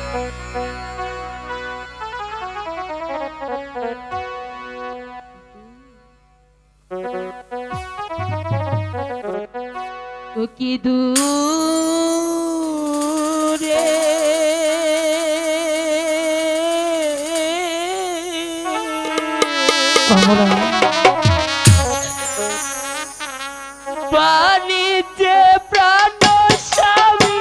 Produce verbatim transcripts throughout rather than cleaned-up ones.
কি দূরে পানিতে প্রাণ স্বামী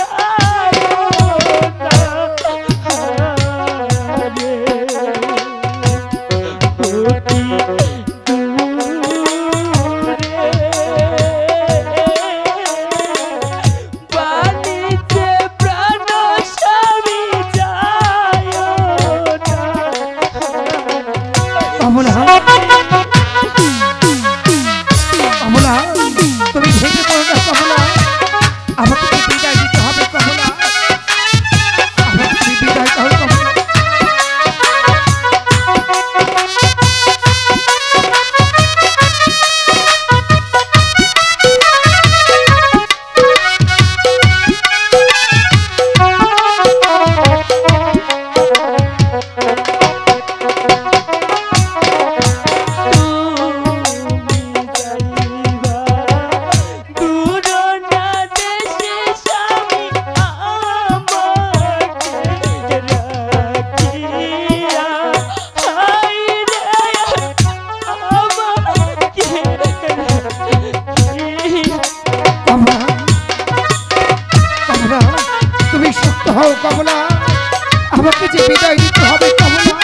কমলা আমাকে যে বিদায় দিতে হবে কমলা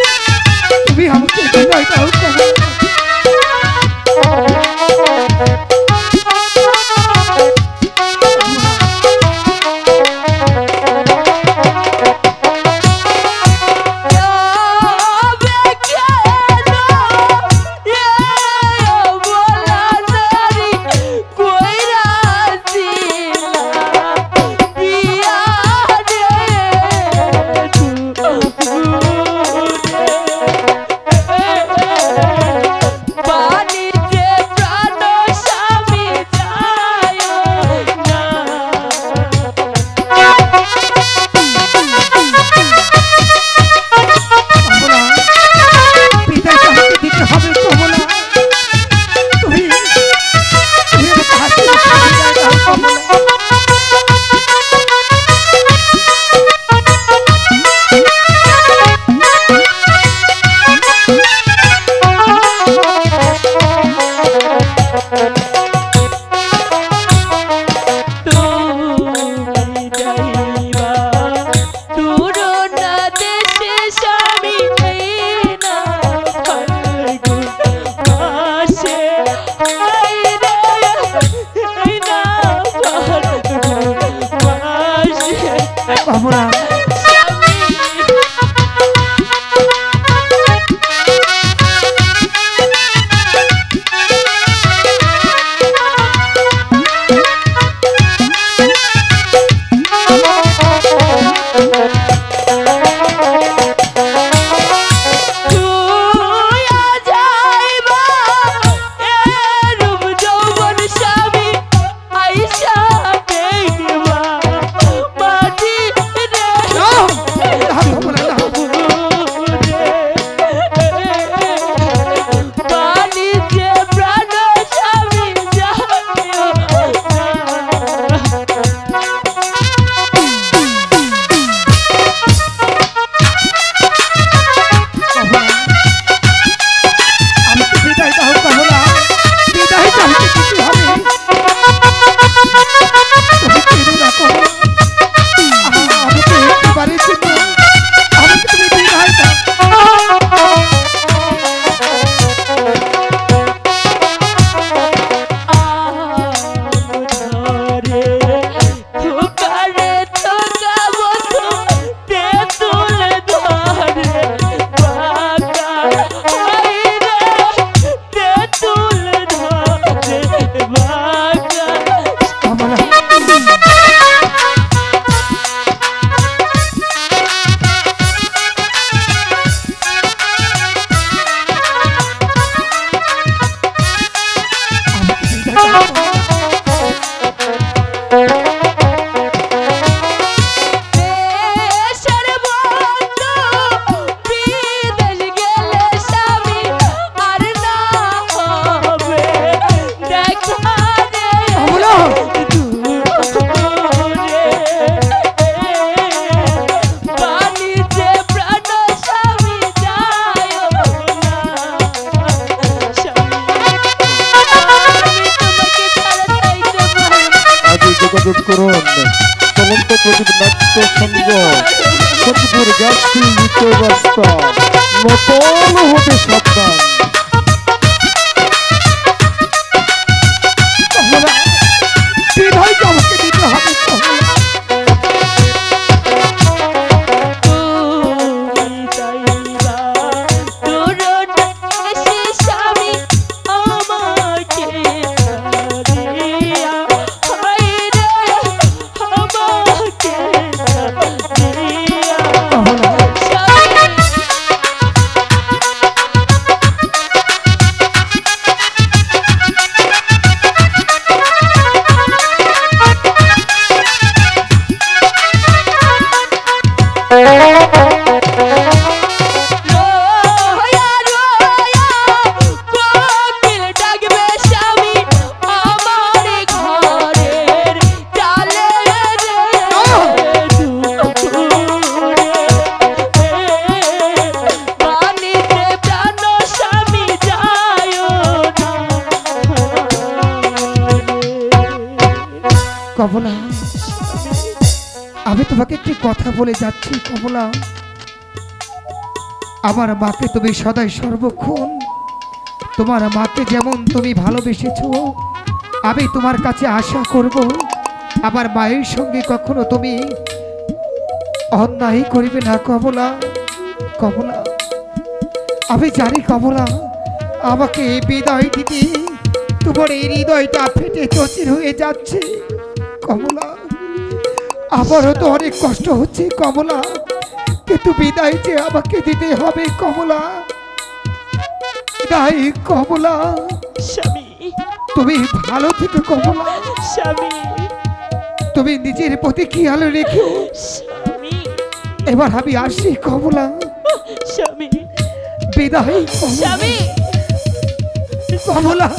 তুমি আমাকে বিদায় দাও কমলা আইসা চলন্ত প্রদীপ নাট্য সংঘ সত্যপুর গাছটি দ্বিতীয় রাস্তা নতুন হতে সাবধান। কমলা বিদায়টা আমাকে দিতে হবে কমলা। কমলা আমি তোমাকে একটি কথা বলে যাচ্ছি কমলা, আমার মাকে তুমি সদাই সর্বক্ষণ তোমার মাকে যেমন তুমি ভালোবেসেছো আমি তোমার কাছে আশা করব আমার মায়ের সঙ্গে কখনো তুমি অন্যায় করিবে না কমলা। কমলা আমি জানি কমলা আমাকে বিদায় দিতে তোমার এই হৃদয়টা ফেটে চচির হয়ে যাচ্ছে কমলা, আমারও তো অনেক কষ্ট হচ্ছে কমলা, কিন্তু বিদায় যে আমাকে দিতে হবে কমলা। তাই কমলা স্বামী তুমি ভালো থেকো কমলা, স্বামী তুমি নিজের প্রতি খেয়াল রেখো। স্বামী এবার আমি আসি কমলা, স্বামী বিদায় স্বামী। কমলা।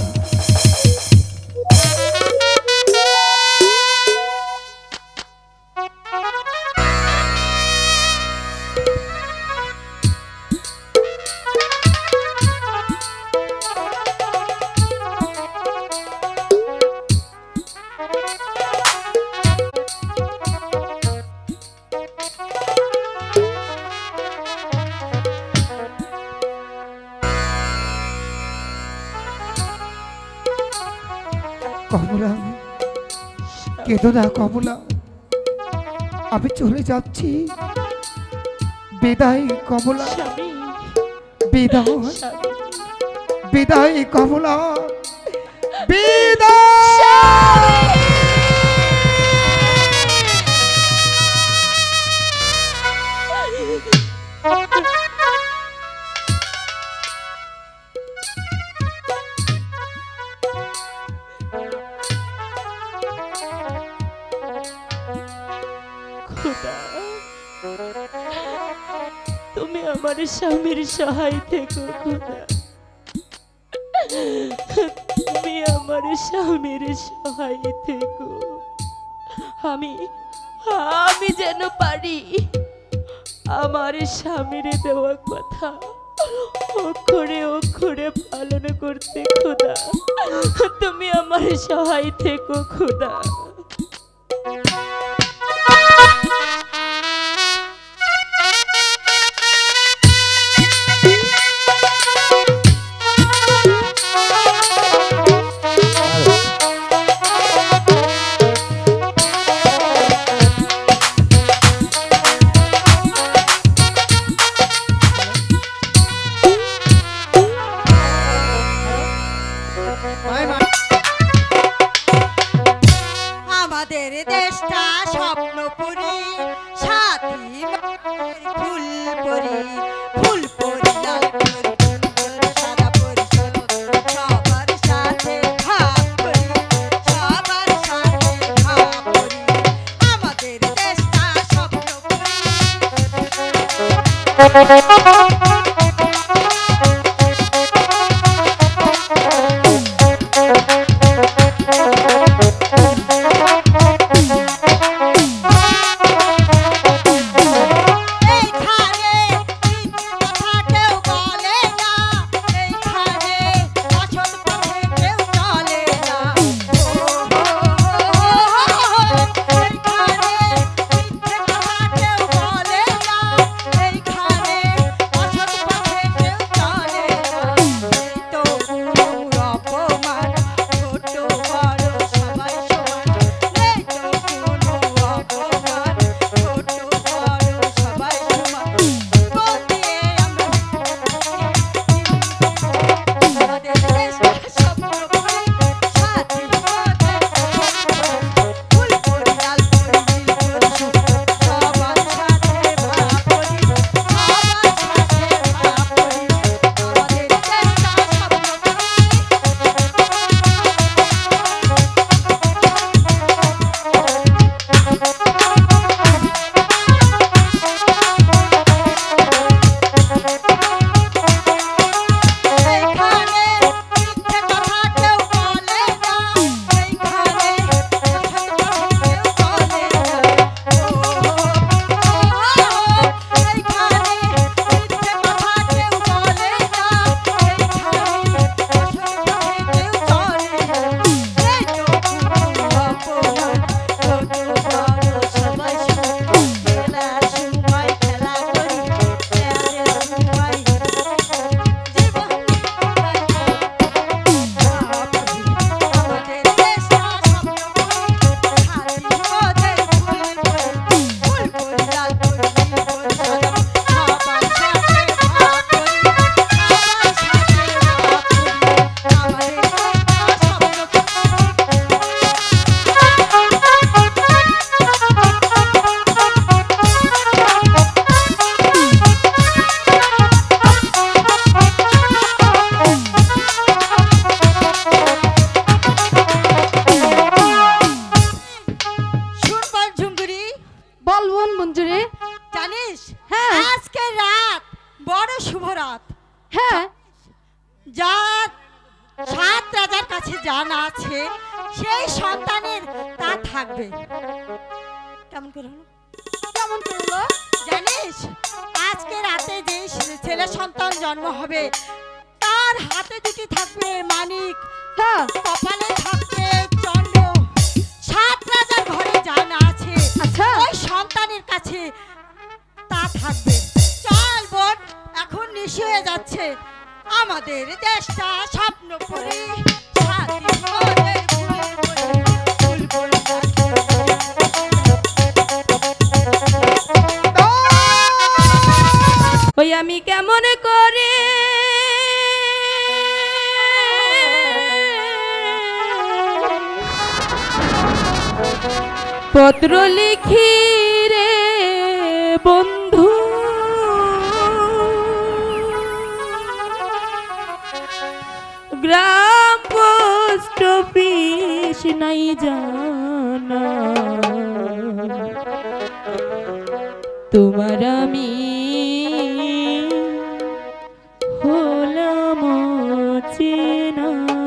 কমলা কেঁদো না কমলা, আমি চলে যাচ্ছি, বিদায় কমলা, স্বামী বিদায় স্বামী বিদায় কমলা, বিদায়। খোদা তুমি আমার স্বামীর সহায় থেকো খোদা, তুমি আমার স্বামীর সহায় থেকো। আমি আমি যেন পারি আমার স্বামীর দেওয়া কথা অক্ষরে অক্ষরে পালন করতে খোদা, তুমি আমার সহায় থেকো খোদা। আমাদের দেশটা স্বপ্নপুরী, সাথী ফুলপুরি, ফুলপুরি লাল পরি, সাদা পরি, সবার সাথে ভাব করি, সবার সাথে ভাব করি। আমাদের দেশটা স্বপ্নপুরী। এইখানে কোন মঞ্জুরে? জানিস হ্যাঁ। আজকে রাত বড় শুভ রাত। হ্যাঁ, যা সাত রাজার কাছে জানা আছে সেই সন্তানের তা থাকবে। কেমন করে হলো? কেমন করলো? জানিস আজকে রাতে যে ছেলে সন্তান জন্ম হবে তার হাতে দুটি থাকবে মানিক, হ্যাঁ, কপালে থাকবে চন্দ্র। সাত রাজার ঘরে জানা আছে আচ্ছা। ওই সন্তানের কাছে তা থাকবে। চল বোন, এখন নিশি হয়ে যাচ্ছে। আমাদের দেশটা স্বপ্ন করে স্বাধীন করে ফুল করে ওই আমি কেমন করে পত্র লিখি রে বন্ধু, গ্রাম পোস্ট অফিস নাই জানা, তোমার আমি হলাম চেনা,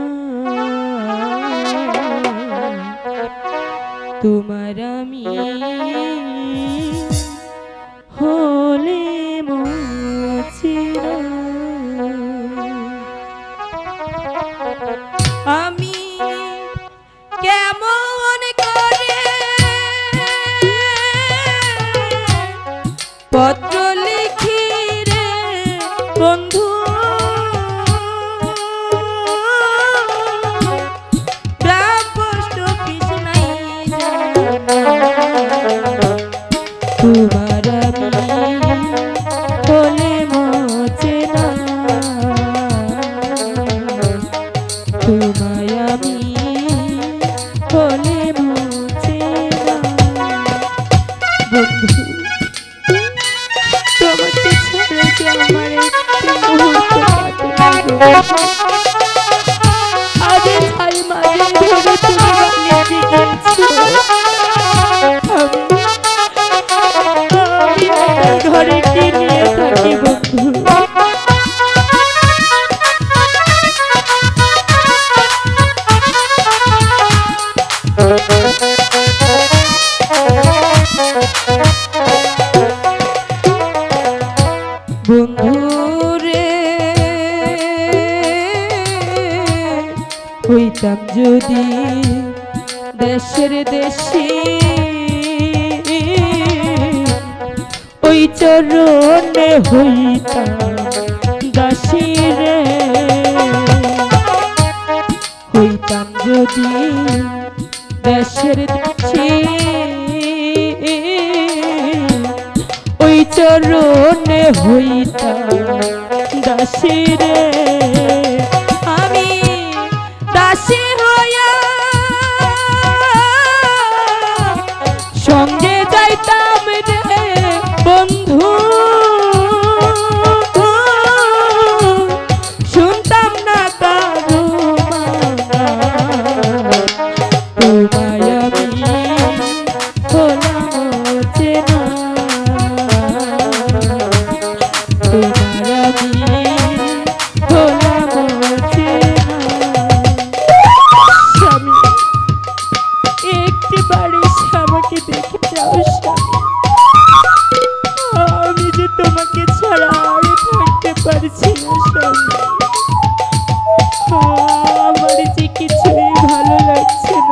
তোমার আমি হলে চেনা। আমি কেমন করে পত্র লিখি রে বন্ধু, গ্রাম পোস্ট অফিস নাই জানা, তোমার আমি হলে চেনা, তোমায় আমি হলে চেনা। বন্ধু তোমাকে ছাড়া যে আমার একটি মুহূর্ত কাটে না গো। আজ ছাই মাঝে ধরে তুমি বানিয়ে দিয়েছো, আমি আমি আমার ঘরে কি নিয়ে থাকি বন্ধু। বন্ধুরে হইতাম যদি দেশের দেশে, ওই চরণে হইতাম দাসী রে, হইতাম যদি দেশের দেশে, ওই চরণে হইতাম দাসী রে। আমি দাসী হইয়া সঙ্গে যাইতাম রে বন্ধু, শুনতাম না কারো মানা, তোমায় আমি হলাম চেনা, তোমার আমি হলাম চেনা। স্বামী একটিবারে আমাকে দেখে যাও স্বামী, আমি যে তোমাকে ছাড়া আর থাকতে পারছি না স্বামী, আমার যে কিছুই ভালো লাগছে না।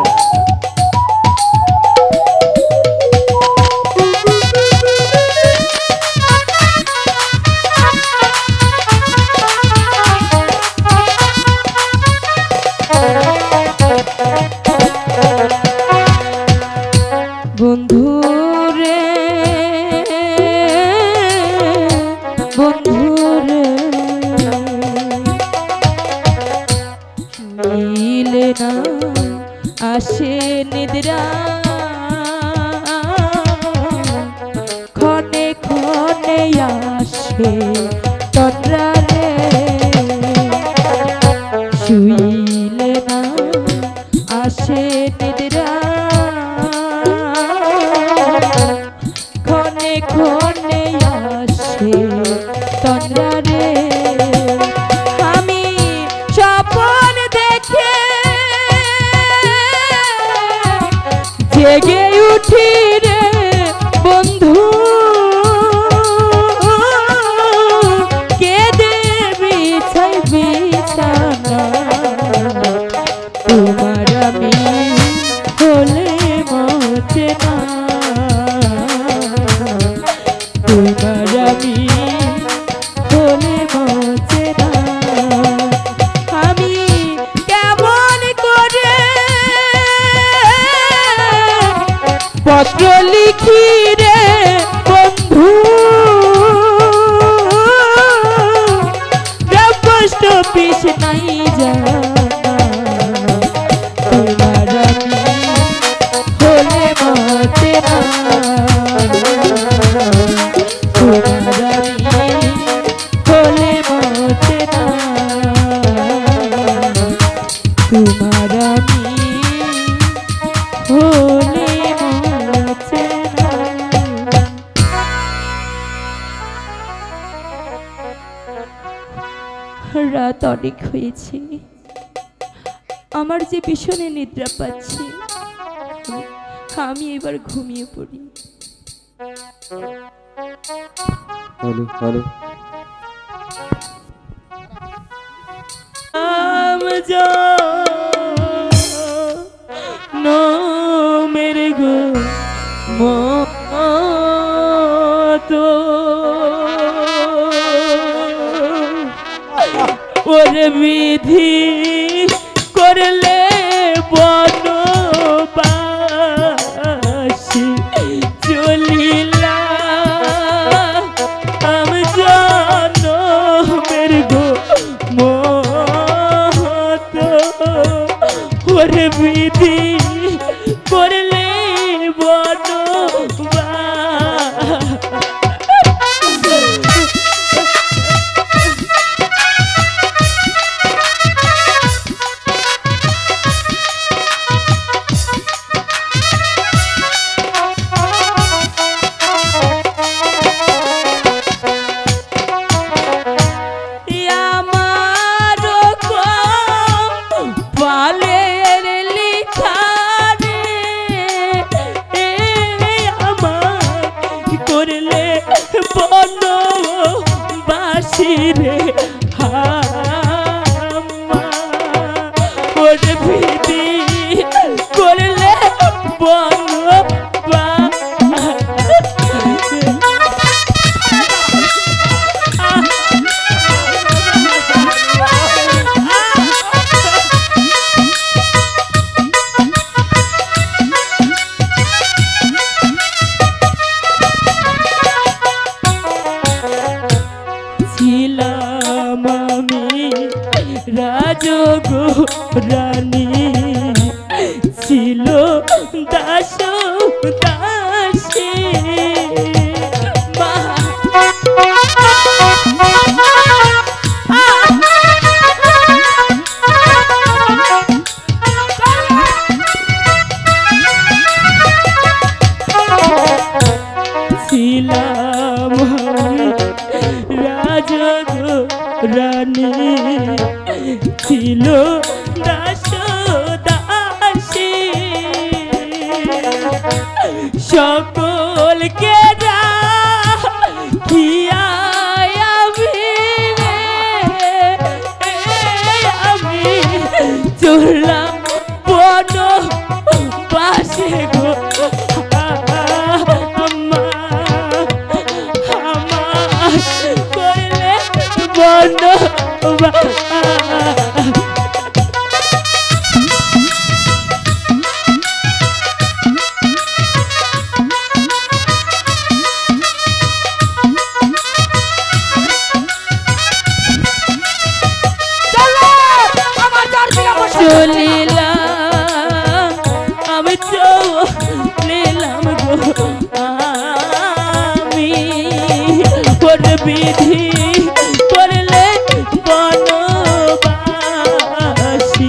বন্ধুরে বন্ধুরে মিলে না আসে নিদ্রা, ক্ষণে ক্ষণে আসে তন্দ্রা রে, শুইলে না আসে নিদ্রা, ক্ষণে আসে তন্দ্রা রে আমি স্বপ্ন দেখে জেগে উঠি রে বন্ধু কেঁদে বিছাই বিছানা তোমার আমি হলে মতে না তোমার আমি হলে মতে না আমি কেমন করে পত্র লিখি রে বন্ধু পোস্ট অফিস নাই জানা তোমার আমি হলে মতে না তোমার আমি হলে মতে না তোমার আমি হলে মতে না। রাত অনেক হয়েছে, আমার যে ভীষণে নিদ্রা পাচ্ছে, আমি এবার ঘুমিয়ে পড়ি। হ্যালো হ্যালো নো মেরে গো তো ওরে বিধি করলে বনবাসী চলিলা আমি জানো মেরে গো মত ওরে বিধি করলে বনবাসী রে হাম্মা ওরে বিধি করলে বনবা ছিলাম আমি রাজগো রানী ছিল দাস দাসী ছিলাম রাজগো রানী ছিল দাস দাসী সকলকে রাখিয়া আমি আমি চললাম বনবাসে গো চলিলাম আমি চলিলাম গো আমি ওর বিধি করলে বনবাসী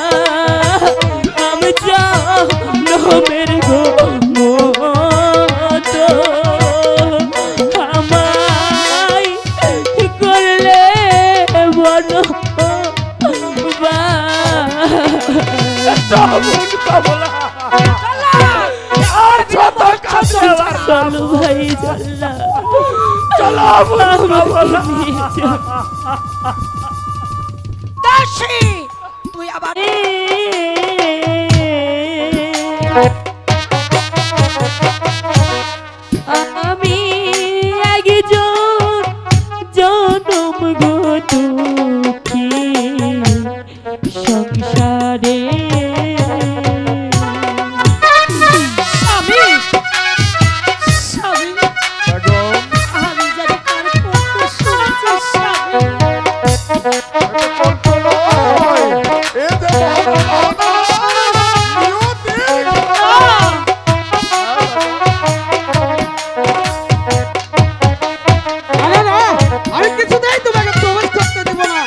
চলিলাম আমি জানো মেরে গো আর যত কাছে চলো ভাই চল্লা চলো কমলা দাসী তুই আবার আমি একজন জনম গো দুঃখী সংসারে স্বামী স্বামী আমি যেন কার কষ্ট শুনেছি স্বামী আমি কিছুতেই তোমাকে প্রবেশ করতে দেব না।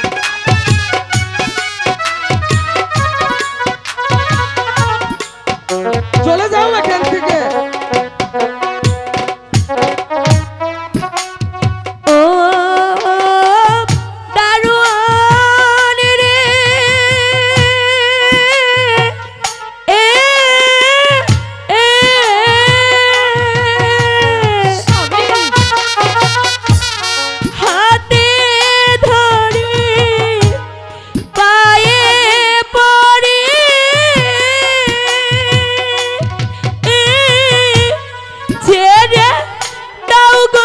চলে যাও এখান থেকে। ও দারোয়ান রে এ এ হাতে ধরে পায়ে পড়ে এ ছেড়ে দাও গো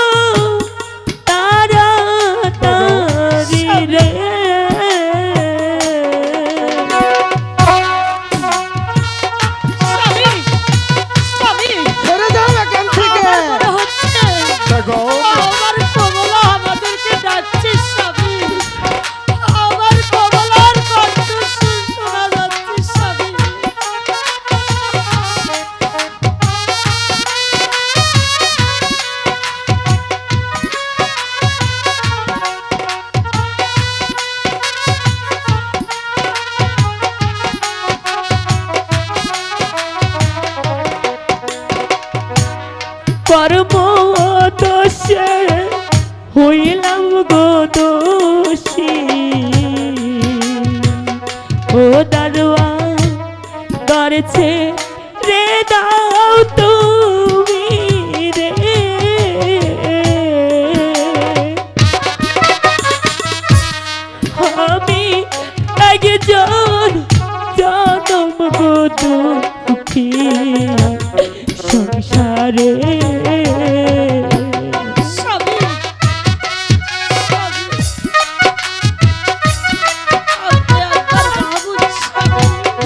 তাড়াতাড়ি রে স্বামী স্বামী সরে যাও এখান থেকে। মনে হচ্ছে আমার কমলা আমাদেরকে ডাকছে স্বামী আমার কমলার কণ্ঠ শোনা যাচ্ছে স্বামী কর্ম দোষে হইলাম গো দোষী ও দারোয়ান করছে রে দাও তুমি রে আমি একজন জনম গো দুঃখী সংসারে স্বামী স্বামী আপনি আপনার বাবু স্বামী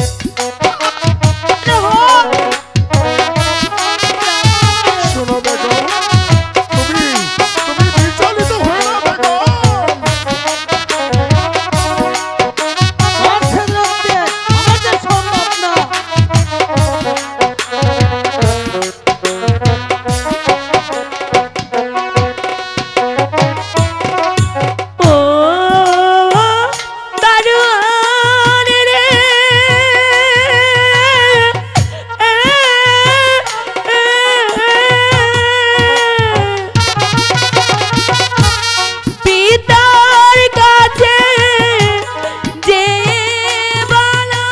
শোনো বেগম তুমি তুমি বিচলিত হয়ে না বেগম সব ছেড়ে দিতে আমাদের সম্ভব না। ও দারোয়ান রে এ, এ, পিতার কাছে যে বলো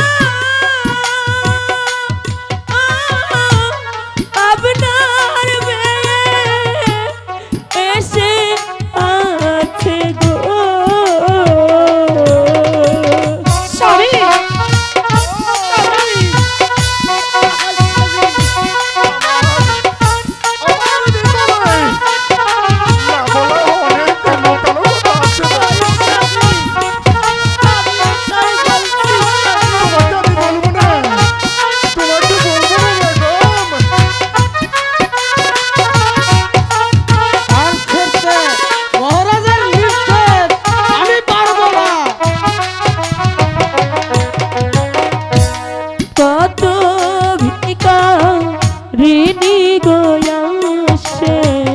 আপনার মেয়ে এসে আছে গো স্বামী আমার হৃদয় না বলা অনেক লুকানো কথা আছে তোমাকে আমি বলবো না তোমাকে বলবো না বেগম আর ছেড়তে মহারাজের নির্দেশ আমি পারবো না। কত ভিকারিণী গোয়াসে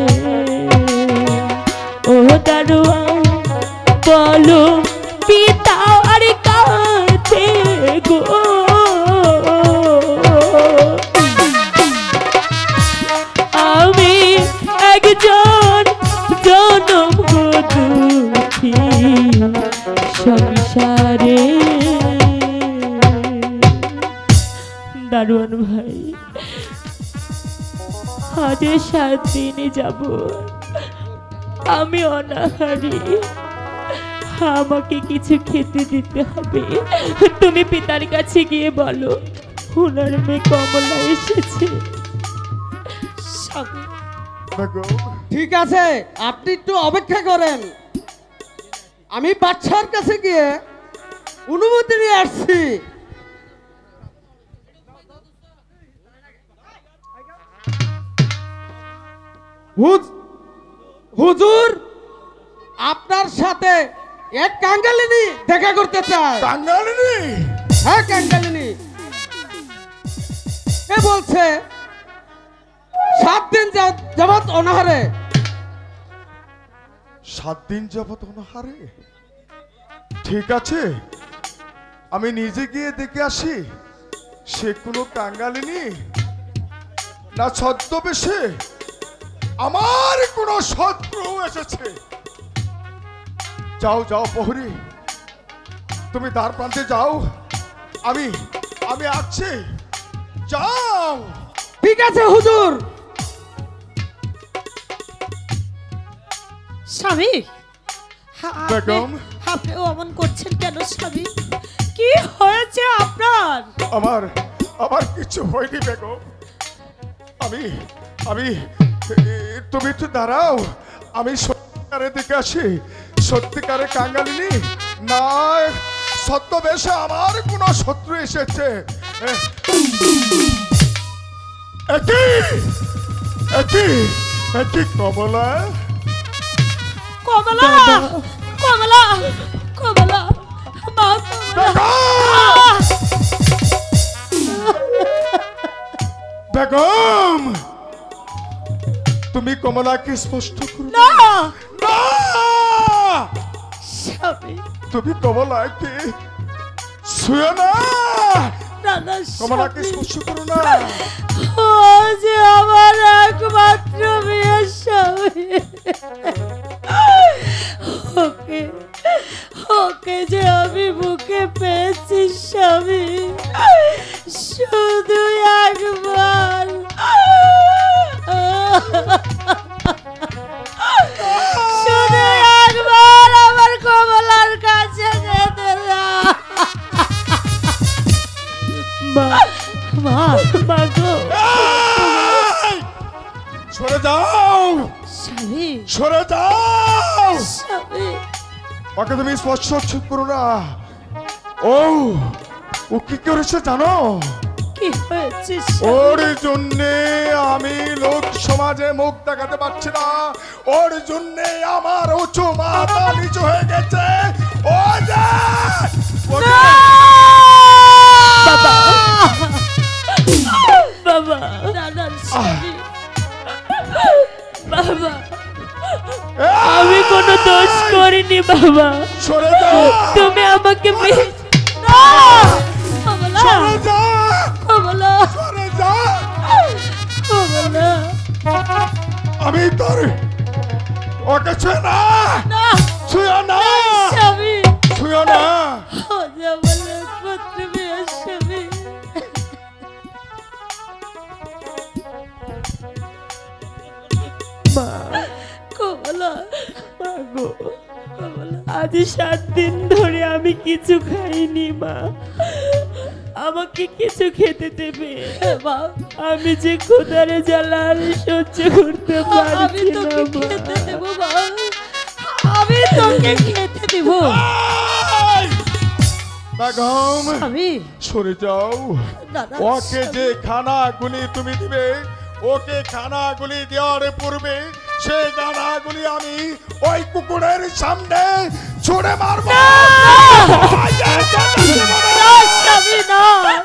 ও দারোয়ান বলো পিতার কাছে গো আমি একজন জনম গো দুঃখী সংসারে আজে সাত দিনে যাব আমি অনাহারি, আমাকে কিছু খেতে দিতে হবে। তুমি পিতার কাছে গিয়ে বলো ওনার মেয়ে কমলা এসেছে। স্বামী বেগম ঠিক আছে, আপনি একটু অপেক্ষা করেন, আমি বাদশার কাছে গিয়ে অনুমতি নিয়ে আসছি। হুজ- হুজুর, আপনার সাথে এক কাঙ্গালিনী দেখা করতে চায়। কাঙ্গালিনী হ্যাঁ, কাঙ্গালিনী। এ বলছে সাত দিন যা- যাবত অনাহারে। সাত দিন যাবত অনাহারে? ঠিক আছে, আমি নিজে গিয়ে দেখে আসি সে কোনো কাঙ্গালিনী না ছদ্মবেশে আমার কোনো শত্রু এসেছে। যাও যাও প্রহরী, তুমি দ্বার প্রান্তে যাও, আমি আমি আসছি, যাও। ঠিক আছে হুজুর। স্বামী হা- আপনি- বেগম। আপনি অমন করছেন কেন স্বামী? কি হয়েছে আপনার? আমার আমার কিছু হয়নি বেগম, আমি আমি এ, তুমি একটু দাঁড়াও, আমি সত্যিকারে দেখে আসি সত্যিকারে কাঙ্গালিনী না ছদ্মবেশে আমার কোনো শত্রু এসেছে। এ, একই একই একই কমলা, কমলা কমলা কমলা মা কমলা। বেগম! বেগম, তুমি কমলাকে স্পষ্ট করো না না, স্বামী, তুমি কমলাকে ছুঁয়ো না, না না কমলাকে স্বামী। স্পর্শ করো না। ও যে আমার একমাত্র মেয়ে স্বামী, ওকে ওকে যে আমি বুকে পেয়েছি স্বামী, শুধু একবার শুধু একবার আমার কমলার কাছে যেতে দাও। মা মা মা গো, এই! সরে যাও, স্বামী সরে যাও, স্বামী ওকে তুমি স্পর্শ করো না। ও ও কি করেছে জানো? কি হয়েছে ওর জন্যে আমি লোক সমাজে মুখ দেখাতে পারছি না, ওর জন্যে আমার উঁচু মাথা নিচু হয়ে গেছে। ও যে ওকে বাবা বাবা না না স্বামী, বাবা এই! আমি কোনো দোষ করিনি বাবা, সরে যাও, তুমি আমাকে মে- না কমলা সরে যাও, কমলা সরে যাও। কমলা আমি তোর ওকে ছুঁয় না, না ছুঁয় না, স্বামী, ছুঁয় না। ও যে আমার একমাত্র মেয়ে স্বামী। মা কমলা মা গো, আজ সাত দিন ধরে আমি কিছু খাইনি মা, আমাকে কিছু খেতে দেবে। মা, আমি যে ক্ষুধারে জ্বালা আর সহ্য করতে আমি পারছি না তোকে মা। খেতে দেব মা, আমি তোকে খেতে দেব। এই! বেগম স্বামী সরে যাও, না না ওকে যে খানাগুলি তুমি দিবে, ওকে খানাগুলি দেওয়ার পূর্বে সেই খানাগুলি আমি ওই কুকুরের সামনে ছুড়ে মারবো। স্বামী না,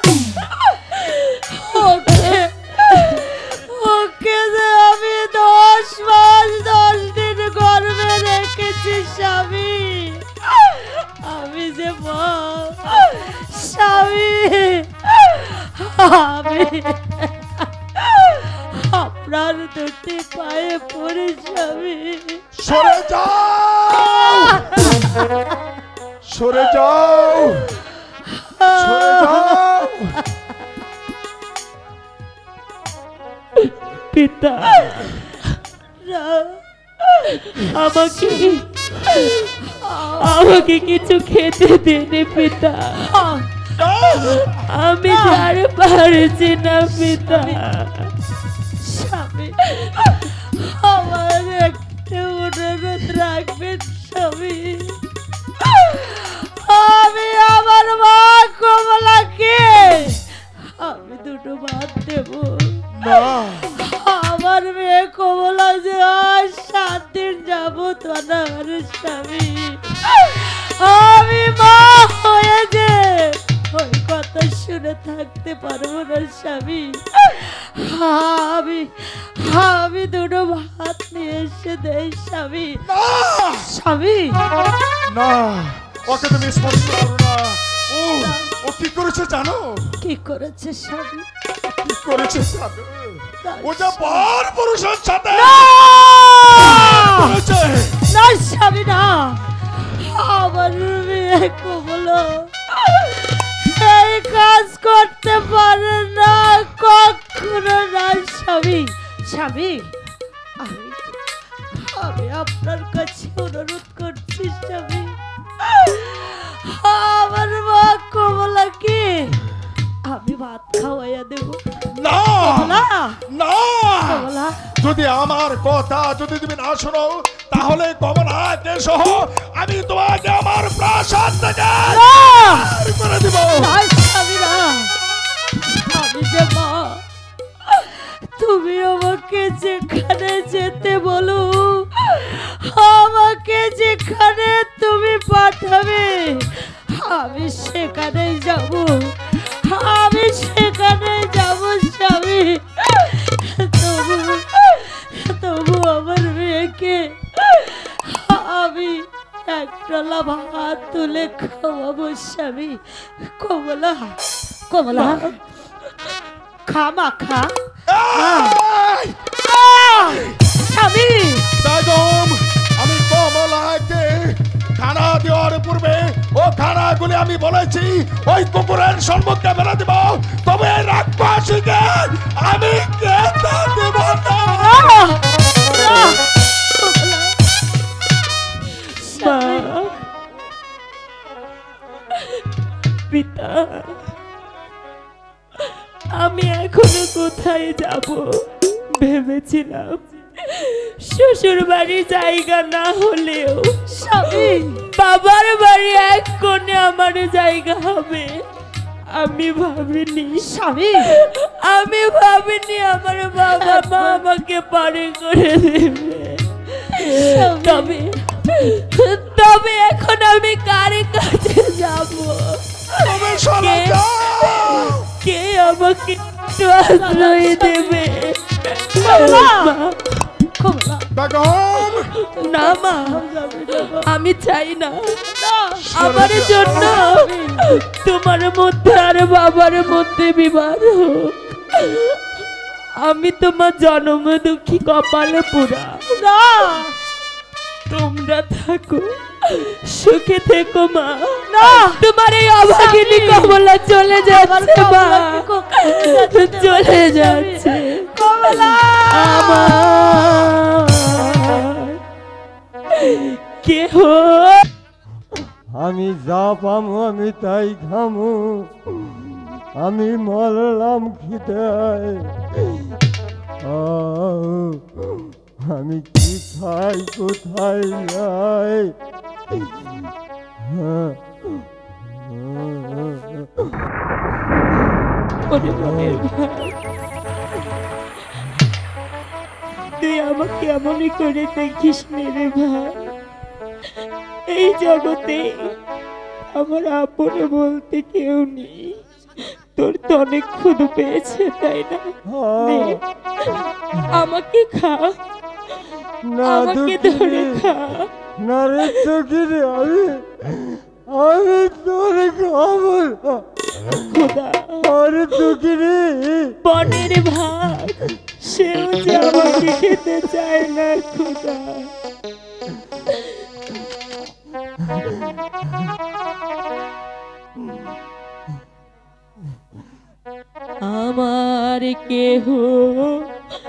ওকে ওকে যে আমি দশ মাস দশ দিন গর্ভে রেখেছি স্বামী, আমি যে মা স্বামী, আমি আপনার দুটি পায়ে পড়ে স্বামী। সরে যাও, সরে যাও, সরে যাও। পিতা আমাকে আমাকে কিছু খেতে দেনে পিতা, আমি আর পারছি না পিতা। স্বামী আমার একটা অনুরোধ রাখবেন স্বামী, আমি আমার মা কমলাকে আমি দুটো ভাত দেব। আমার মেয়ে কমলা যে আর সাত দিন যাবত অনাহার স্বামী, আমি মা হয়ে যে ওই কথা শুনে থাকতে পারবো না স্বামী। আমি আমি দুটো ভাত নিয়ে এসে দেই স্বামী। স্বামী না, ওকে তুমি স্পর্শ করো না। ও ও কি করেছে জানো? কি করেছে স্বামী? কি করেছে জানো? ওটা পর পুরুষের সাথে করেছে। না স্বামী না, আমার মেয়ে কমলা এই কাজ করতে পারে না, কখনো না স্বামী। স্বামী আমি আমি আপনার কাছে অনুরোধ করছি স্বামী, আমার মা কমলাকে আমি ভাত খাওয়াইয়া দেব। না না না, কমলা যদি আমার কথা যদি তুমি না শোনো তাহলে কমলাকে সহ আমি তোমাকে আমার প্রাসাদ থেকে বের করে দিব। না স্বামী না, আমি যে মা, তুমি আমাকে যেখানে যেতে বলো, আমাকে যেখানে তুমি পাঠাবে আমি সেখানেই যাব, আমি সেখানে যাব স্বামী। তবু তবু আমার মেয়েকে আমি একতলা ভাত তুলে খাওয়াবো স্বামী। কমলা কমলা খা মা খা। এই! স্বামী বেগম, আমি কমলাকে খানা দেওয়ার পূর্বে ও খানাগুলি আমি বলেছি ওই কুকুরের সম্মুখে ফেলে দেব, তবে এই রাক্ষসীকে আমি খেতে দেব না। মা, পিতা আমি এখনো কোথায় যাব ভেবেছিলাম, শ্বশুর বাড়ি জায়গা না হলেও স্বামী বাবার বাড়ি এক কোণে আমার জায়গা হবে। আমি ভাবিনি স্বামী আমি ভাবিনি আমার বাবা মা আমাকে পারে করে দেবে। তবে তবে এখন আমি কার কাছে যাব? তবে শোনো কে- যাও। কে আমাকে একটু আশ্রয় দেবে? কমলা! মা, কমলা বেগম, না মা, আমি চাই না আমার জন্য তোমার মধ্যে আর বাবার মধ্যে বিবাদ হোক। আমি তোমার জন্ম দুঃখী কপালে পুরা। না তোমরা থাকো, সুখে থেকো মা। না তোমার এই অভাগিনী কমলা চলে যাচ্ছে মা, কমলাকে কখনো যেতে দেব না, চলে যাচ্ছে কমলা আমার কেহ। আমি যা পামু আমি তাই খামু, আমি মরলাম খিদায়। আহ, আমি কি খাই কোথায় যাই? হ্যাঁ। ওরে মনের ভাই, তুই আমাকে এমনই করে দেখিস নে রে ভাই। এই জগতে আমার আপনে বলতে কেউ নেই। তোর তো অনেক ক্ষুধা পেয়েছে তাই না? নে, আমাকে খা, না আমাকে ধরে দুঃখিনী, খা। না রে দুঃখিনী, আমি আমি তোরে খাবো না। খোদা আরে দুঃখিনী, বনের ভাগ, সেও যে আমাকে খেতে চায় না খোদা। আমার কেহ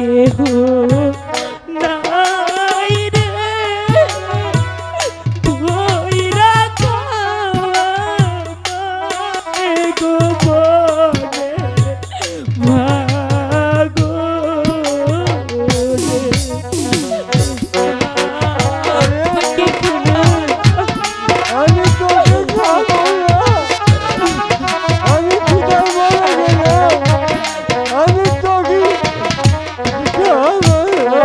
কেহ নাই রে ধইরা খাওয়ায় গোপনে ভাগরে। আমি তোকে খাবো না, আমি খিদায় মরে গেলাম, আমি তোকে খাবো না।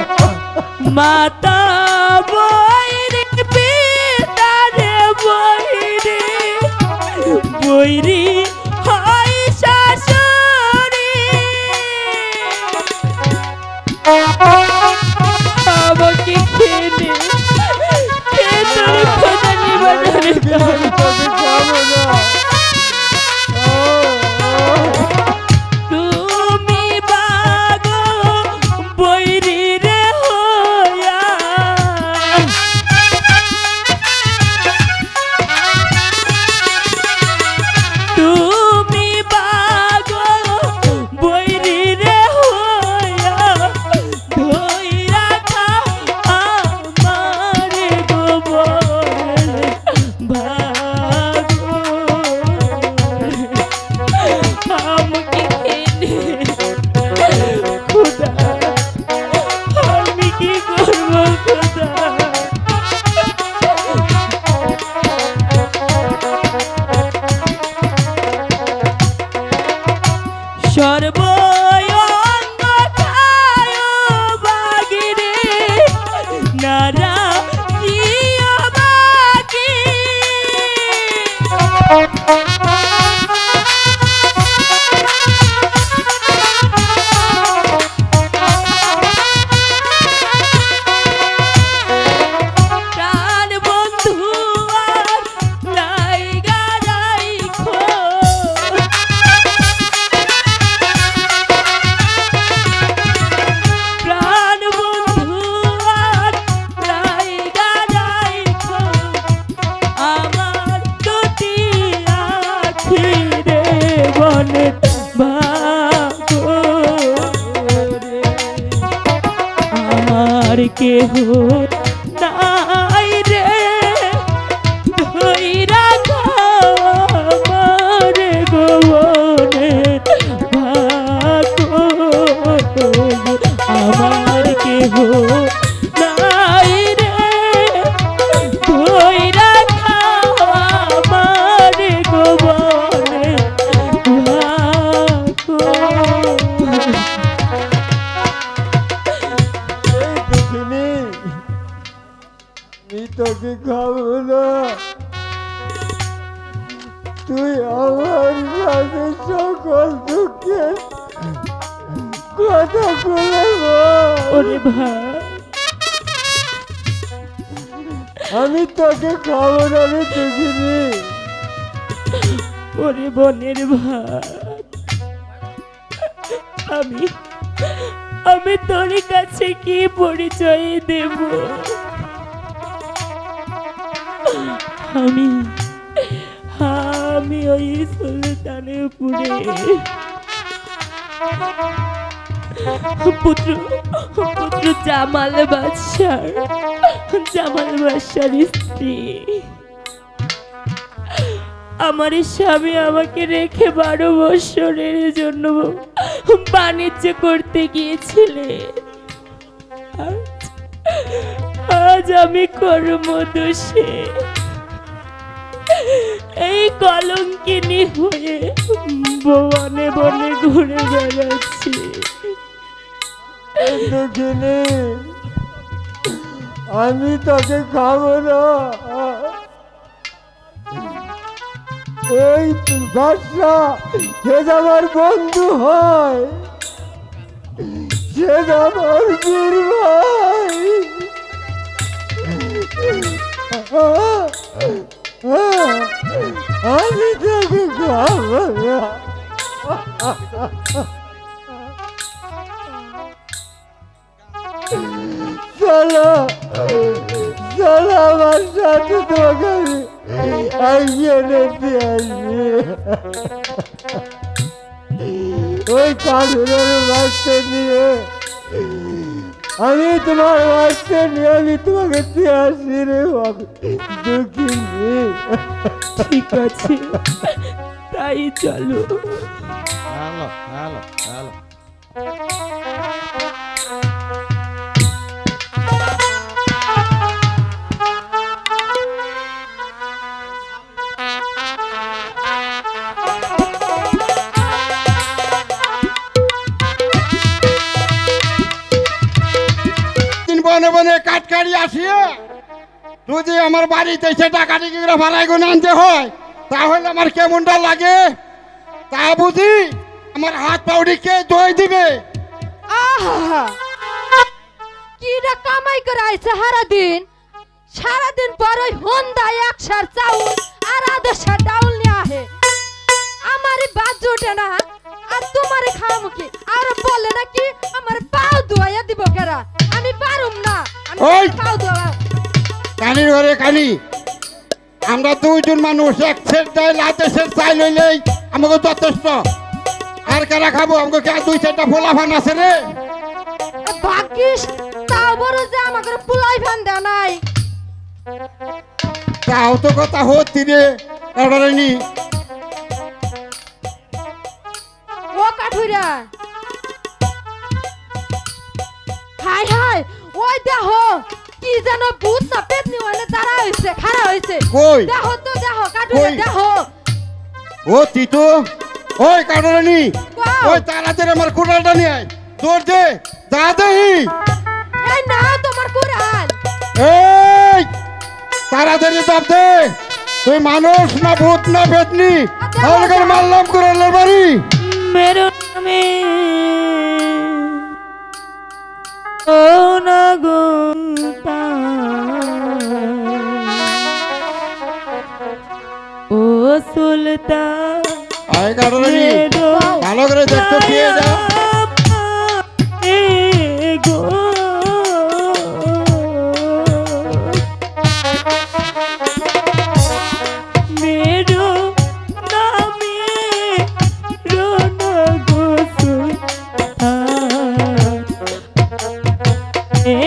মাতা বৈরি পিতা রে বৈরি বৈরি হয় শাশুড়ি আমাকে খেলে খেতরে খোদা নিবারে আমি তোকে খাবো না। তুমি বাগো বৈরি রে হইয়া তুমি বাগো বৈরি রে হইয়া ধইরা খাও আমার গোবরে ভাগো আমাকে খেলে খোদা আমি কি করবো খোদা সর্বঙ্গ খায় বাগিরে নারা প্রিয় বাগি প্রাণ বন্ধু আর লাইগা রাইখো প্রাণ বন্ধু আর লাইগা রাইখো আমার দুটি আখি রে বনে ভাগরে আমার কেহ নাই রে ধইরা খাওয়ার গোবনে ভাগরে আমার কেহ নাই রে ধইরা খাওয়ার গোবনে ভাগরে। এই দুঃখিনী, আমি তোকে খাবো না। তুই আমার সাথে সকল দুঃখের কথা বলে বল। ওরে ভাই আমি তোকে খাবো না রে দুঃখিনী। ওরে বনের ভাই আমি আমি তোর কাছে কি পরিচয় দেব আমি আমি ওই সুলতানপুরে পুত্র পুত্র জামাল বাদশার জামাল বাদশার স্ত্রী আমার স্বামী আমাকে রেখে বারো বছরের জন্য বাণিজ্য করতে গিয়েছিলেন আজ- আজ আমি কর্মদোষে এই কলঙ্কিনী হয়ে বনে বনে ঘুরে বেড়াচ্ছি। দুঃখিনী, আমি তোকে খাবো না। ওই বাদশা সে আমার বন্ধু হয়, সে আমার বীর ভাই। আমি তোকে খাবো না। চলো চলো আমার সাথে তোমাকে আইয়ে নিতে আসবে। ওই কাঠুরের বাচ্চা নিয়ে আমি তোমার বাচ্চা নিয়ে আমি তোমাকে দিয়ে আসি রে দুঃখিনী। ঠিক আছে, তাই চলো। হ্যালো হ্যালো হ্যালো বনে বনে কাটকারি আসিয়ে যদি আমার বাড়িতে সে টাকাটি কি করে ভাড়াই গুনে আনতে হয় তাহলে আমার কেমনটা লাগে তা বুঝি আমার হাত পাউডি কে ধুয়ে দিবে? আহা কিরা কামাই করে আইছে সারাদিন সারাদিন পর ওই হন্দা একশার চাউল আর আদশা ডাউল নিয়ে আহে আমারই বাদ জোটে না আর তোমারই খাওয়া মুখি আর বলে নাকি আমার পাও ধোয়া দিব কেরা আমি পারুম না আমি ওই! পাও ধোয়া কানির ঘরে কানি আমরা দুইজন মানুষ এক সেট দেয় লাতে সেট চাই লইলেই আমাকে যথেষ্ট আর কেনা খাবো আমাকে কে দুই সেটটা ফোলা ফান আছে রে ভাগ্যিস তাও বড় যে আমাকে পুলাই ফান দেয় নাই তাও তো কথা হচ্ছি রে এবারে নি ও কাঠুরা হাই হাই ওই দেখো কি যেন ভূত না পেতনি ওনে দাঁড়া হইছে খাড়া হইছে কই? দেখো তো দেখো কাঠুরা কই? দেখো ও তিতু ওই কাটরানি কও। ওই তাড়াতাড়ি আমার কুড়ালটা নিয়ে আয় দৌড় দে যা দেহি এই না তোমার কুড়াল এই তাড়াতাড়ি দাব দে তুই মানুষ না ভূত না পেতনি তাহলে করে মারলাম কুড়ালের বাড়ি মেরো নামে ও না গো ও সুলতান আয় কাটরানি মেরো ভালো করে দেখতে পেয়ে যা এ গো মেরো নামে রোনা গো সুলতান এ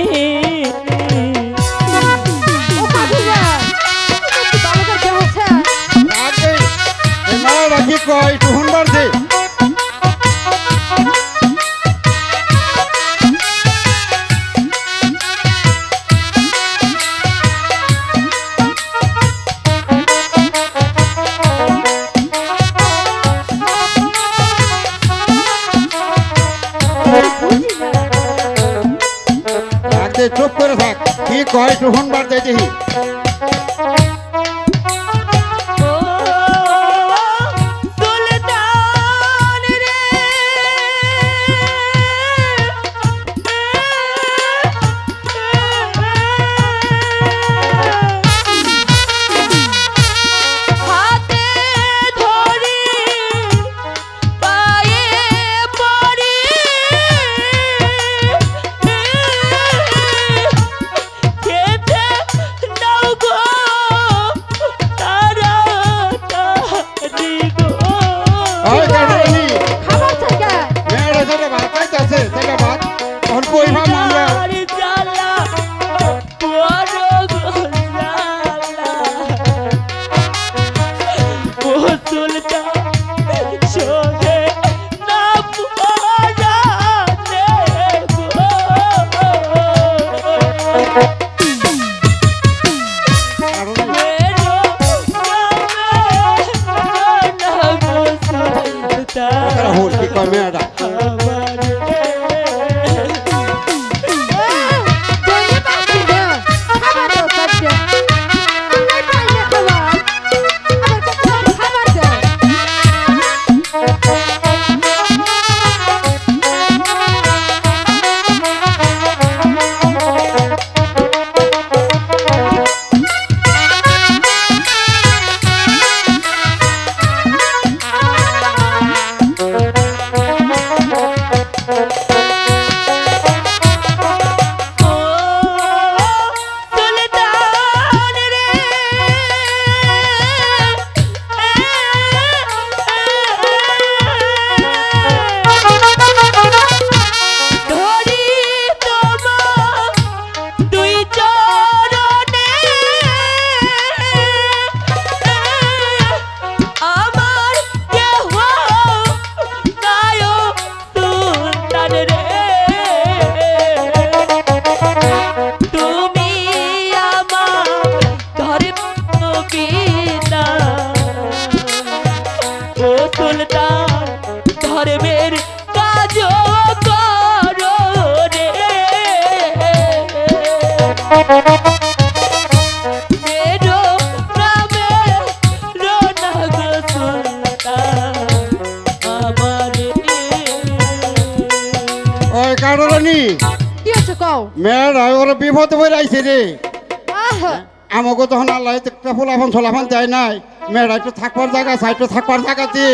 ও কাঠুরা তুমি ভালো করে দেখছে আগে এ না রাখি কই একটু হুন্ডার দে আগে চুপ করে থাক কি কয় একটু হুন্ডার দে দেখি ও সুলতান রে হাতে ধরি পায়ে পড়ি খেতে নাও গো তারা তারি গো ওই কাটরানি খাবার থেকে মেয়েরা যেটা ভাত খাইতেছে সেটা ভাত তখন কই ভাব আমরা আর জ্বালা বড় গো জ্বালা ও সুলতান সোহে না পরানে গো মেরো নামে রোনা গো সুলতান হোল কি কর মেয়েটা দইয়ে পাচ্ছি না খাবার দাও সবকে তুমি পাই না খাবার আবার কখন খাবার দাও ও সুলতান ধর্মের কাজ করো রে মেরো নামে রোনা গো সুলতান আমারে। ওই কারণে কি আছে কও? মেয়েরা ওরা বিপদ হয়ে আইছে রে। আহা আমাকে তখন আল্লাহ একটা ফোলাফান ছোলাফান দেয় নাই। মেয়েরা একটু থাকবার জায়গা আছে, একটু থাকবার জায়গা দিয়ে।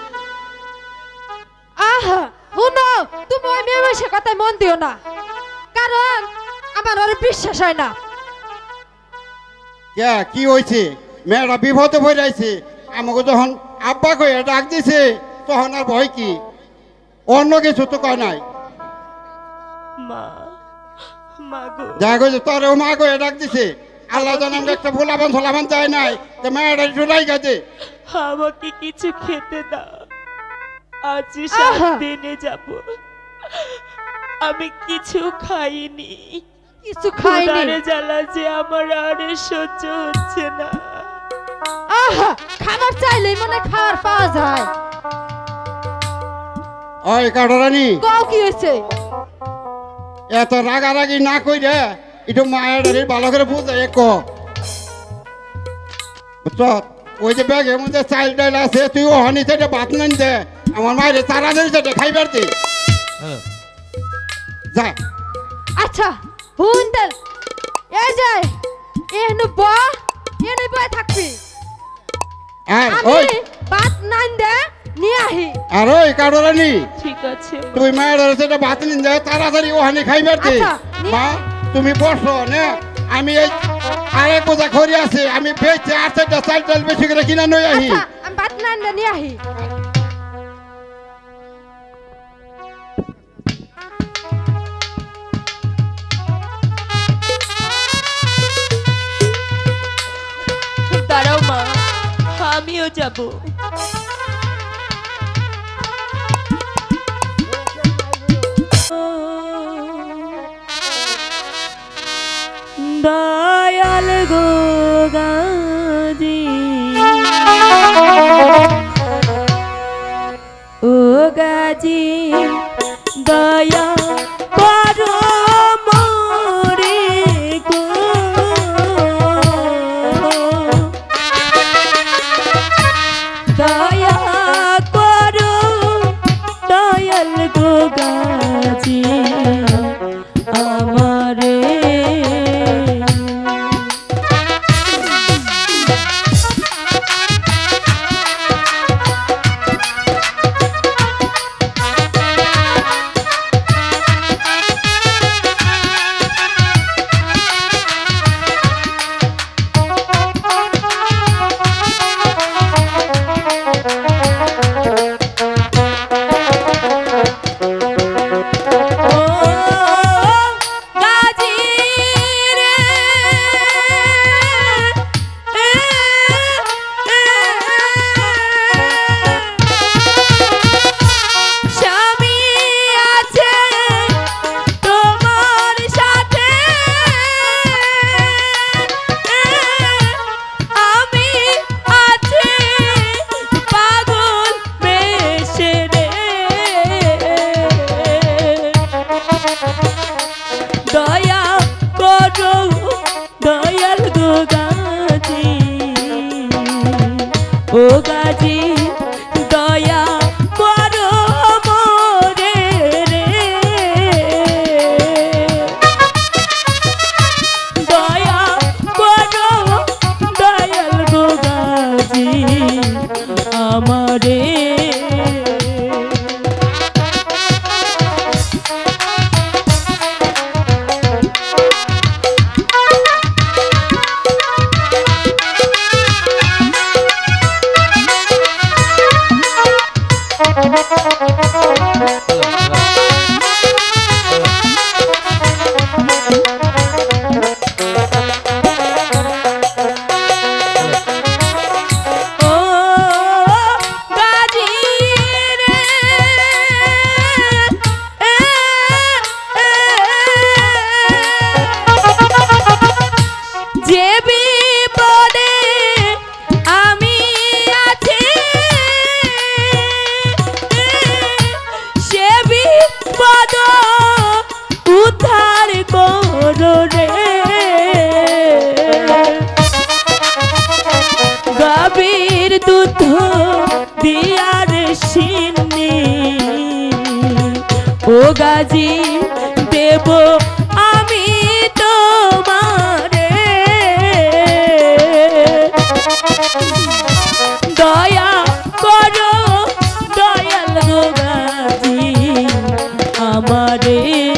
আহা শুনো, তুমি ওই মেয়ে বয়সের কথায় মন দিও না, কারণ আমার ওর বিশ্বাস হয় না। কে কি হয়েছে? মেয়েরা বিপদে হয়ে আইছে। আমাকে যখন আব্বা কয়ে ডাক দিছে তখন আর ভয় কি? অন্য কিছু তো কয় নাই। মা মা গো দেখা গেছে তোরও মা কয়ে ডাক দিছে। আল্লাহ জান আমরা একটা ফোলাফান ছোলাফান দেয় নাই, তো মেয়েরা একটু রাই গেছে। আমাকে কিছু খেতে দাও, আজ সাত আহা। দিনে যাব, আমি কিছু খাইনি। কিছু খাইনি? ক্ষুধারে জ্বালা যে আমার আর সহ্য হচ্ছে না। আহা খাবার চাইলেই মনে হয় খাবার পাওয়া যায়। ওই কাঠরানি কও কি হয়েছে? এত রাগারাগি না কইরে একটু মায়ের ভালো করে বুঝে এক বুঝছ। ওই যে ব্যাগের মধ্যে চাল ডাল আছে, তুই ও হানি থেকে ভাত নেন দে, আমার মায়ের তাড়াতাড়ি সেটা খাইবার দে যা। আচ্ছা হুন তেল এই যে এনু বা এনু বা থাকবি, আর আমি ওই ভাত নান দে নিয়ে আহি। আর ওই কাঠরানি ঠিক আছে মা। তুই মায়ের সেটা ভাত নিন দে, তাড়াতাড়ি ও হানি খাইবার দে। আচ্ছা, নি- মা তুমি বসো না, আমি এই আরেক বোঝা খড়ি আছে, আমি বেচে আর চারটা চাল ডাল বেশি করে কিনা নই আহি। আচ্ছা আমি ভাত নান দে নিয়ে আহি। দাঁড়াও মা, আমিও যাব। দয়াল গো গাজি ও গাজি দয়া করো মোরে গো, দয়া করো দয়াল গো গাজি আমারে। ও গাজি দয়া করো মোরে রে, দয়া করো দয়াল গো গাজি আমারে। গাজি দেব আমি তোমারে দয়া করো দয়াল গো গাজি আমারে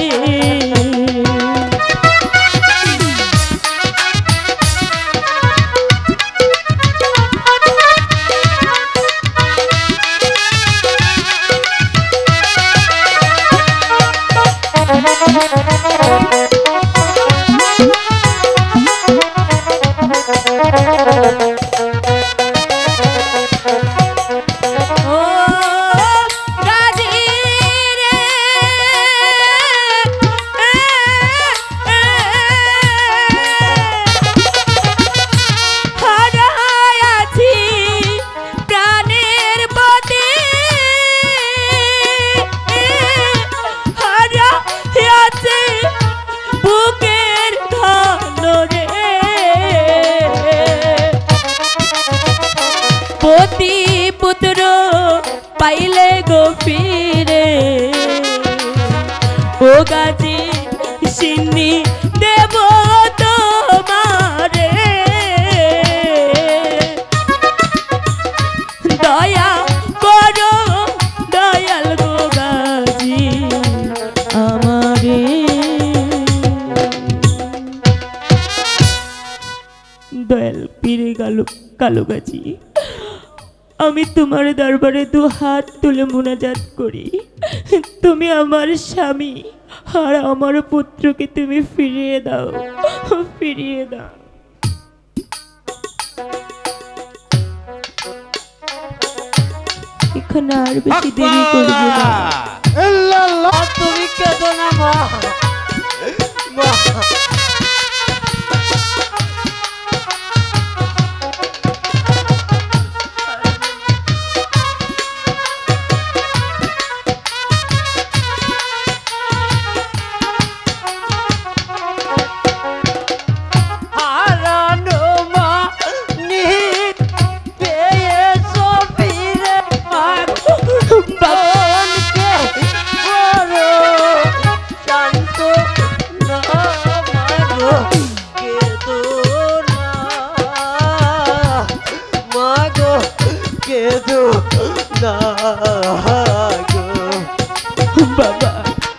পতি পুত্র পাইলে গো ফিরে ও গাজি সিন্নি দেব তোমারে দয়া করো দয়াল গো গাজি আমারে দয়াল পীরে কালো কালো গাজি আমি তোমার দরবারে দু হাত তুলে মুনাজাত করি তুমি আমার স্বামী আর আমার পুত্রকে তুমি ফিরিয়ে দাও ফিরিয়ে দাও এখানে আর বেশি দেরি করব না আল্লাহ তুমি কেঁদো না মা মা বাবা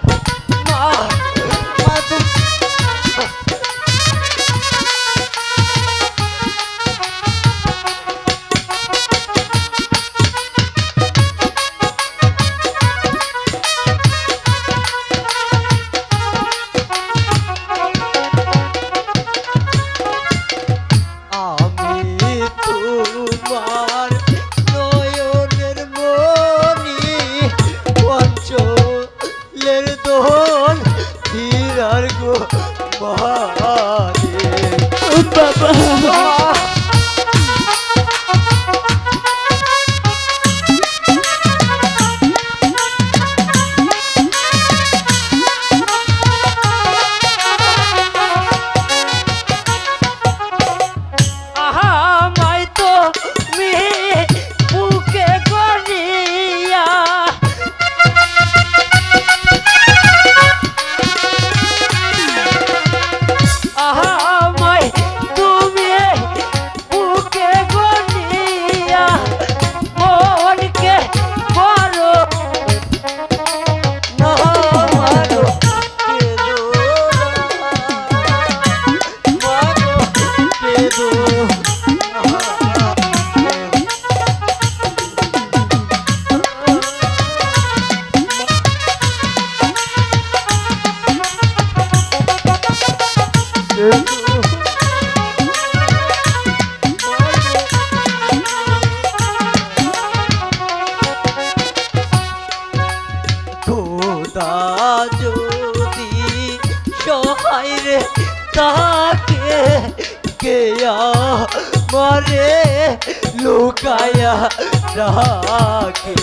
মরে লুকায়া রাখে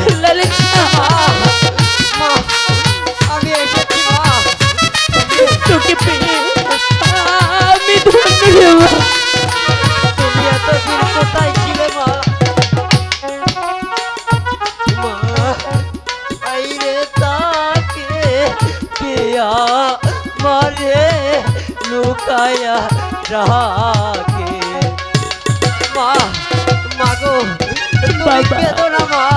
আমি এসেছি মা তোকে পেয়ে আমি ধন্য মা তুমি এতদিন কোথায় ছিলে মা মা আইরে তাকে মারে লুকায়া রাখে। মা মাগো তুমি কেঁদো না মা।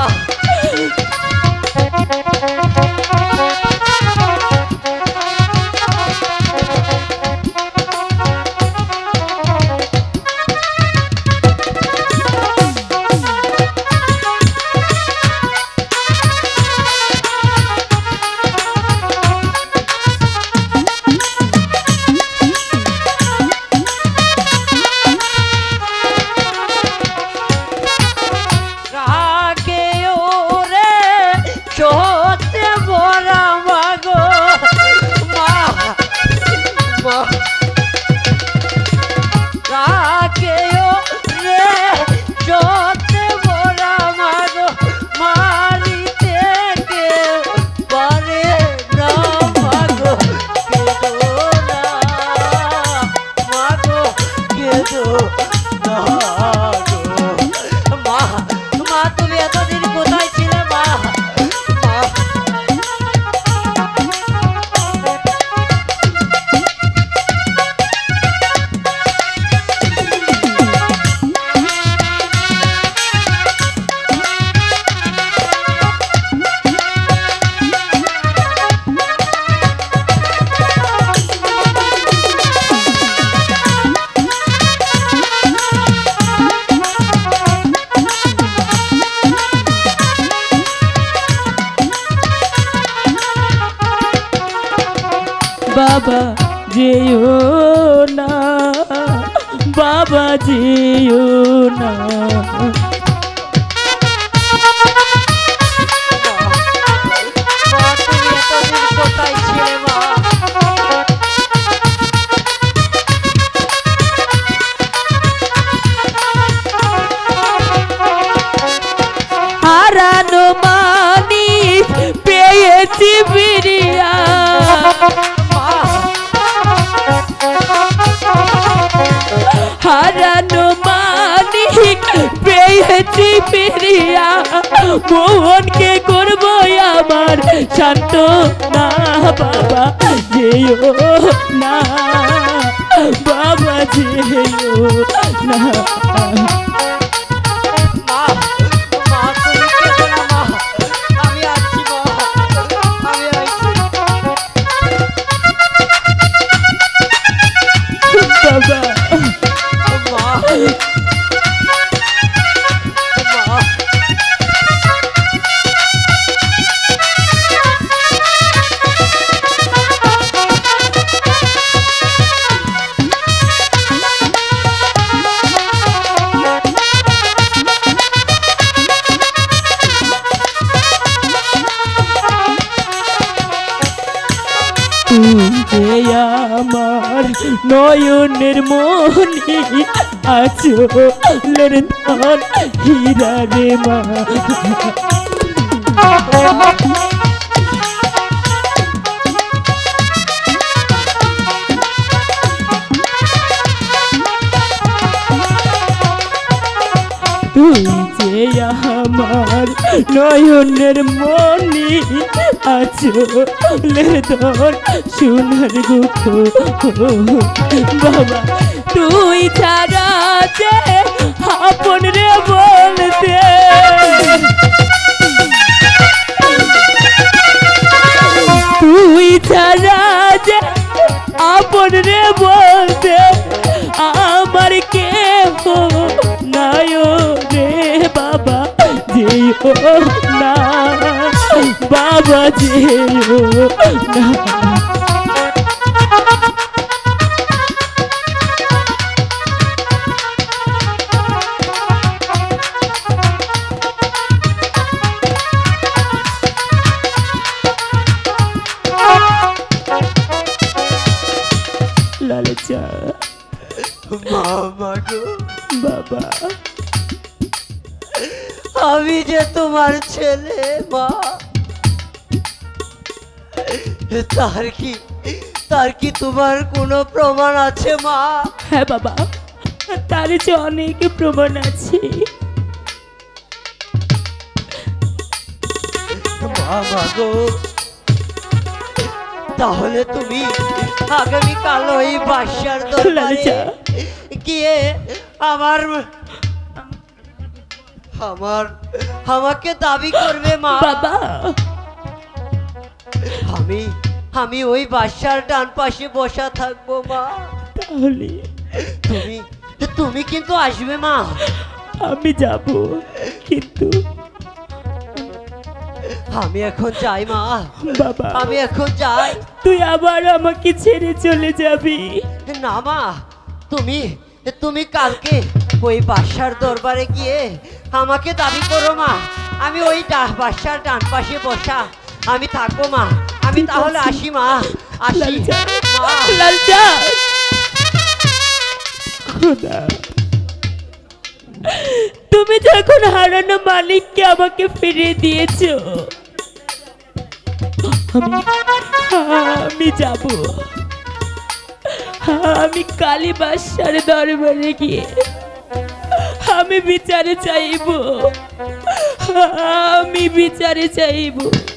বাবা যেও না, বাবা যেও না। হারানো মানিক পেয়েছি ফিরিয়া, হারানো মানিক পেয়েছি ফিরিয়া, মোহনকে করবো আমার শান্ত না। বাবা যেও না, বাবা যেও না। তুই আমার নয়নের মনি আচলের ধন হীরা রে মা। তুই যে আমার নয়নের মনি আচলের ধন সোনার গুখ। বাবা তুই ছাড়া যে আপন রে বলতে, তুই ছাড়া যে আপন রে বলতে আমার কেহ নাই রে। বাবা যেও না, বাবা যেও না। লালচা মামা গো, বাবা আমি যে তোমার ছেলে মা, তার কি তার কি তোমার কোনো প্রমাণ আছে মা? হ্যাঁ বাবা, তার যে অনেক প্রমাণ আছে। মামা গো, তাহলে তুমি আগামীকাল ওই বাদশার দরবারে লালচা। গিয়ে আমার আমার আমাকে দাবি করবে মা। বাবা আমি আমি ওই বাদশার ডান পাশে বসা থাকবো মা। তাহলে তুমি তুমি কিন্তু আসবে মা। আমি যাব, কিন্তু আমি এখন যাই মা। বাবা আমি এখন যাই। তুই আবার আমাকে ছেড়ে চলে যাবি? না মা, তুমি তুমি কালকে ওই বাদশার দরবারে গিয়ে আমাকে দাবি করো মা। আমি ওই ডা- বাদশার ডান পাশে বসা আমি থাকবো মা। আমি ঠিক তাহলে আছে। আসি মা, আসি লালচা, মা। লালচা। খোদা, তুমি যখন হারানো মালিককে আমাকে ফিরিয়ে দিয়েছো, আমি আমি যাব। আমি কালী বাদশার দরবারে গিয়ে আমি বিচারে চাইব, আমি বিচারে চাইব।